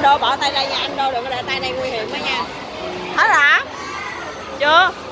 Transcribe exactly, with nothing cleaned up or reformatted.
Đô bỏ tay ra nha anh Đô, đừng có để tay này nguy hiểm đó nha. Hết hả? Chưa?